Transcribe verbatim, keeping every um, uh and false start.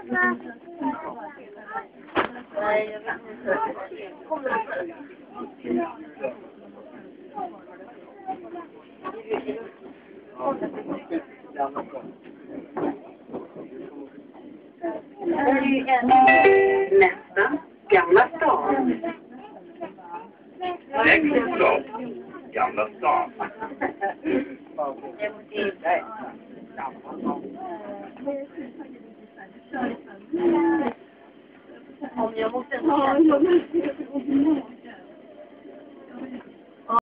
Nej, jag vet inte. Kommer det? Nästa, Gamla stan. Nästa stopp, Gamla stan. Om jag måste...